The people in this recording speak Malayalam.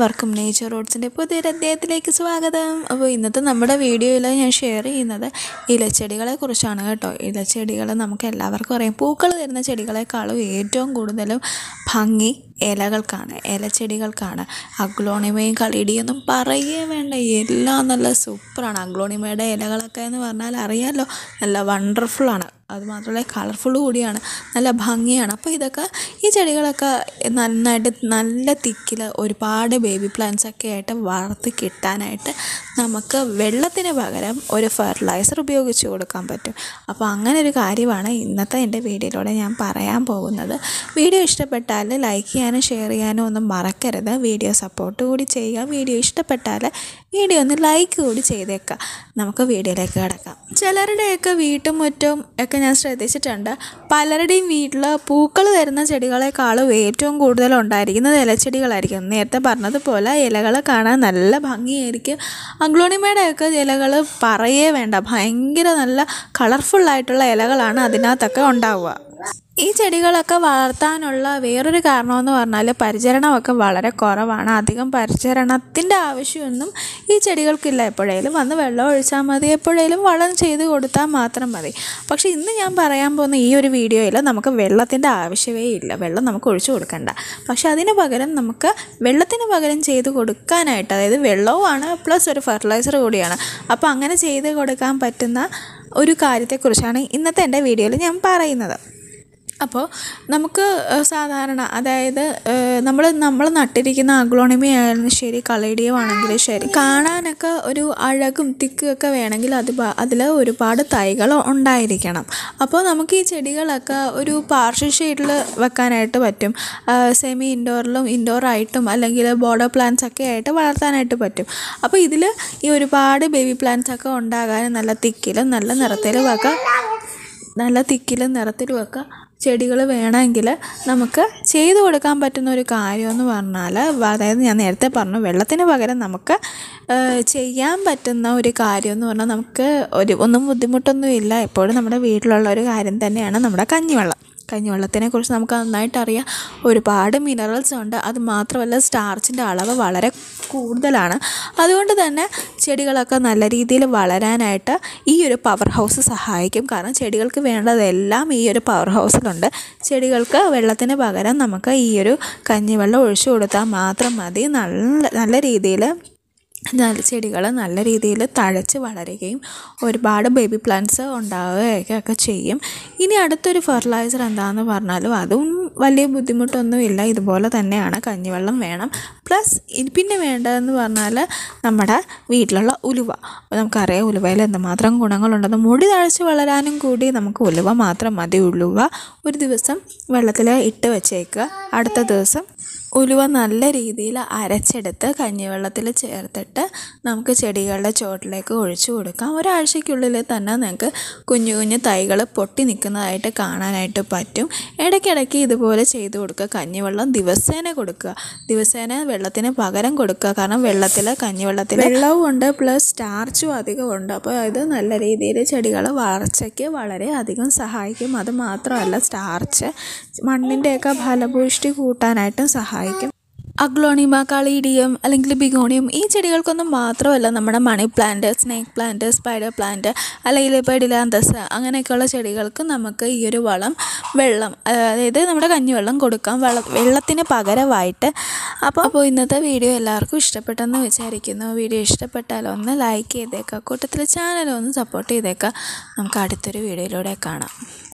എല്ലാവർക്കും നേച്ചർ റൂട്ട്സിൻ്റെ പുതിയൊരു അധ്യായത്തിലേക്ക് സ്വാഗതം. അപ്പോൾ ഇന്നത്തെ നമ്മുടെ വീഡിയോയിൽ ഞാൻ ഷെയർ ചെയ്യുന്നത് ഇലച്ചെടികളെ കുറിച്ചാണ് കേട്ടോ. ഇലച്ചെടികൾ നമുക്ക് എല്ലാവർക്കും അറിയാം, പൂക്കൾ തരുന്ന ചെടികളെക്കാളും ഏറ്റവും കൂടുതലും ഭംഗി ഇലകൾക്കാണ്, ഇലച്ചെടികൾക്കാണ്. അഗ്ലോണിമയും കളീഡിയൊന്നും പറയേ വേണ്ട, എല്ലാം നല്ല സൂപ്പറാണ്. അഗ്ലോണിമയുടെ ഇലകളൊക്കെ എന്ന് പറഞ്ഞാൽ അറിയാമല്ലോ, നല്ല വണ്ടർഫുള്ളാണ്. അതുമാത്രമല്ല കളർഫുൾ കൂടിയാണ്, നല്ല ഭംഗിയാണ്. അപ്പോൾ ഇതൊക്കെ ഈ ചെടികളൊക്കെ നന്നായിട്ട് നല്ല തിക്കിൽ ഒരുപാട് ബേബി പ്ലാന്റ്സ് ഒക്കെ ആയിട്ട് വളർത്തി കിട്ടാനായിട്ട് നമുക്ക് വെള്ളത്തിന് പകരം ഒരു ഫെർട്ടിലൈസർ ഉപയോഗിച്ച് കൊടുക്കാൻ പറ്റും. അപ്പോൾ അങ്ങനെ ഒരു കാര്യമാണ് ഇന്നത്തെ എൻ്റെ വീഡിയോയിലൂടെ ഞാൻ പറയാൻ പോകുന്നത്. വീഡിയോ ഇഷ്ടപ്പെട്ടാൽ ലൈക്ക് ചെയ്യാനും ഷെയർ ചെയ്യാനും ഒന്നും മറക്കരുത്. വീഡിയോ സപ്പോർട്ട് കൂടി ചെയ്യുക. വീഡിയോ ഇഷ്ടപ്പെട്ടാൽ വീഡിയോ ഒന്ന് ലൈക്ക് കൂടി ചെയ്തേക്കാം. നമുക്ക് വീഡിയോയിലേക്ക് കിടക്കാം. ചിലരുടെയൊക്കെ വീട്ടുമുറ്റവും ഒക്കെ ഞാൻ ശ്രദ്ധിച്ചിട്ടുണ്ട്. പലരുടെയും വീട്ടിൽ പൂക്കൾ തരുന്ന ചെടികളെക്കാളും ഏറ്റവും കൂടുതൽ ഉണ്ടായിരിക്കുന്നത് ഇലച്ചെടികളായിരിക്കും. നേരത്തെ പറഞ്ഞതുപോലെ ഇലകൾ കാണാൻ നല്ല ഭംഗിയായിരിക്കും. അഗ്ലോണിമയുടെയൊക്കെ ഇലകൾ പറയേ വേണ്ട, ഭയങ്കര നല്ല കളർഫുള്ളായിട്ടുള്ള ഇലകളാണ് അതിനകത്തൊക്കെ ഉണ്ടാവുക. ഈ ചെടികളൊക്കെ വളർത്താനുള്ള വേറൊരു കാരണമെന്ന് പറഞ്ഞാൽ പരിചരണമൊക്കെ വളരെ കുറവാണ്. അധികം പരിചരണത്തിൻ്റെ ആവശ്യമൊന്നും ഈ ചെടികൾക്കില്ല. എപ്പോഴേലും വന്ന് വെള്ളം ഒഴിച്ചാൽ മതി, എപ്പോഴേലും വളം ചെയ്ത് കൊടുത്താൽ മാത്രം മതി. പക്ഷേ ഇന്ന് ഞാൻ പറയാൻ പോകുന്ന ഈ ഒരു വീഡിയോയിൽ നമുക്ക് വെള്ളത്തിൻ്റെ ആവശ്യമേ ഇല്ല, വെള്ളം നമുക്ക് ഒഴിച്ചു കൊടുക്കണ്ട. പക്ഷേ അതിന് പകരം നമുക്ക് വെള്ളത്തിന് പകരം ചെയ്ത് കൊടുക്കാനായിട്ട്, അതായത് വെള്ളവുമാണ് പ്ലസ് ഒരു ഫെർട്ടിലൈസർ കൂടിയാണ്. അപ്പോൾ അങ്ങനെ ചെയ്ത് കൊടുക്കാൻ പറ്റുന്ന ഒരു കാര്യത്തെക്കുറിച്ചാണ് ഇന്നത്തെ എൻ്റെ വീഡിയോയിൽ ഞാൻ പറയുന്നത്. അപ്പോൾ നമുക്ക് സാധാരണ, അതായത് നമ്മൾ നട്ടിരിക്കുന്ന അഗ്ലോണിമയായാലും ശരി, കളീഡിയം ആണെങ്കിലും ശരി, കാണാനൊക്കെ ഒരു അഴകും തിക്കൊക്കെ വേണമെങ്കിൽ അതിൽ ഒരുപാട് തൈകൾ ഉണ്ടായിരിക്കണം. അപ്പോൾ നമുക്ക് ഈ ചെടികളൊക്കെ ഒരു പാർഷ്യൽ ഷെയ്ഡിൽ വെക്കാനായിട്ട് പറ്റും. സെമി ഇൻഡോറിലും ഇൻഡോറായിട്ടും അല്ലെങ്കിൽ ബോർഡർ പ്ലാന്റ്സ് ഒക്കെ ആയിട്ട് വളർത്താനായിട്ട് പറ്റും. അപ്പോൾ ഇതിൽ ഈ ഒരുപാട് ബേബി പ്ലാന്റ്സ് ഒക്കെ ഉണ്ടാകാൻ നല്ല തിക്കിലും നല്ല നിറത്തിലും ഒക്കെ ചെടികൾ വേണമെങ്കിൽ നമുക്ക് ചെയ്തു കൊടുക്കാൻ പറ്റുന്ന ഒരു കാര്യമെന്ന് പറഞ്ഞാൽ, അതായത് ഞാൻ നേരത്തെ പറഞ്ഞു, വെള്ളത്തിന് പകരം നമുക്ക് ചെയ്യാൻ പറ്റുന്ന ഒരു കാര്യമെന്ന് പറഞ്ഞാൽ നമുക്ക് ഒന്നും ബുദ്ധിമുട്ടൊന്നുമില്ല. എപ്പോഴും നമ്മുടെ വീട്ടിലുള്ള ഒരു കാര്യം തന്നെയാണ് നമ്മുടെ കഞ്ഞിവെള്ളത്തിനെക്കുറിച്ച് നമുക്ക് നന്നായിട്ട് അറിയാം. ഒരുപാട് മിനറൽസ് ഉണ്ട്. അത് മാത്രമല്ല സ്റ്റാർച്ചിൻ്റെ അളവ് വളരെ കൂടുതലാണ്. അതുകൊണ്ട് തന്നെ ചെടികളൊക്കെ നല്ല രീതിയിൽ വളരാനായിട്ട് ഈ ഒരു പവർ ഹൗസ് സഹായിക്കും. കാരണം ചെടികൾക്ക് വേണ്ടതെല്ലാം ഈ ഒരു പവർ ഹൗസിലുണ്ട്. ചെടികൾക്ക് വെള്ളത്തിന് പകരം നമുക്ക് ഈ ഒരു കഞ്ഞിവെള്ളം ഒഴിച്ചു കൊടുത്താൽ മാത്രം മതി. നല്ല രീതിയിൽ ചെടികൾ നല്ല രീതിയിൽ തഴച്ച് വളരുകയും ഒരുപാട് ബേബി പ്ലാന്റ്സ് ഉണ്ടാവുകയൊക്കെ ചെയ്യും. ഇനി അടുത്തൊരു ഫെർട്ടിലൈസർ എന്താണെന്ന് പറഞ്ഞാലും അതും വലിയ ബുദ്ധിമുട്ടൊന്നുമില്ല. ഇതുപോലെ തന്നെയാണ്, കഞ്ഞിവെള്ളം വേണം. പ്ലസ് പിന്നെ വേണ്ടതെന്ന് പറഞ്ഞാൽ നമ്മുടെ വീട്ടിലുള്ള ഉലുവ. നമുക്കറിയാം ഉലുവയിൽ എന്തുമാത്രം ഗുണങ്ങളുണ്ടെന്ന്. മുടി തഴച്ച് വളരാനും കൂടി നമുക്ക് ഉലുവ മാത്രം മതി. ഉലുവ ഒരു ദിവസം വെള്ളത്തിൽ ഇട്ട് വെച്ചേക്കുക. അടുത്ത ദിവസം ഉലുവ നല്ല രീതിയിൽ അരച്ചെടുത്ത് കഞ്ഞിവെള്ളത്തിൽ ചേർത്തിട്ട് നമുക്ക് ചെടികളുടെ ചുവട്ടിലേക്ക് ഒഴിച്ചു കൊടുക്കാം. ഒരാഴ്ചയ്ക്കുള്ളിൽ തന്നെ നിങ്ങൾക്ക് കുഞ്ഞു കുഞ്ഞു തൈകൾ പൊട്ടി നിൽക്കുന്നതായിട്ട് കാണാനായിട്ട് പറ്റും. ഇടയ്ക്കിടയ്ക്ക് ഇതുപോലെ ചെയ്തു കൊടുക്കുക. കഞ്ഞിവെള്ളം ദിവസേന കൊടുക്കുക, ദിവസേന വെള്ളത്തിന് പകരം കൊടുക്കുക. കാരണം കഞ്ഞിവെള്ളത്തിൽ വെള്ളവും ഉണ്ട്, പ്ലസ് സ്റ്റാർച്ചും അധികമുണ്ട്. അപ്പോൾ ഇത് നല്ല രീതിയിൽ ചെടികൾ വളർച്ചയ്ക്ക് വളരെ അധികം സഹായിക്കും. അത് മാത്രമല്ല സ്റ്റാർച്ച് മണ്ണിൻ്റെയൊക്കെ ഫലഭൂഷ്ടി കൂട്ടാനായിട്ടും സഹായിക്കും. അഗ്ലോണിമ, കളീഡിയം അല്ലെങ്കിൽ ബിഗോണിയം ഈ ചെടികൾക്കൊന്നും മാത്രമല്ല, നമ്മുടെ money plant, snake plant, spider plant അല്ലെങ്കിൽ പെഡിലാന്തസ് അങ്ങനെയൊക്കെയുള്ള ചെടികൾക്ക് നമുക്ക് ഈ ഒരു വെള്ളം അതായത് നമ്മുടെ കഞ്ഞിവെള്ളം കൊടുക്കാം വെള്ളത്തിന് പകരമായിട്ട്. അപ്പോൾ ഇന്നത്തെ വീഡിയോ എല്ലാവർക്കും ഇഷ്ടപ്പെട്ടെന്ന് വിചാരിക്കുന്നു. വീഡിയോ ഇഷ്ടപ്പെട്ടാൽ ഒന്ന് ലൈക്ക് ചെയ്തേക്കാം, കൂട്ടത്തിൽ ചാനൽ ഒന്ന് സപ്പോർട്ട് ചെയ്തേക്കാം. നമുക്ക് അടുത്തൊരു വീഡിയോയിലൂടെ കാണാം.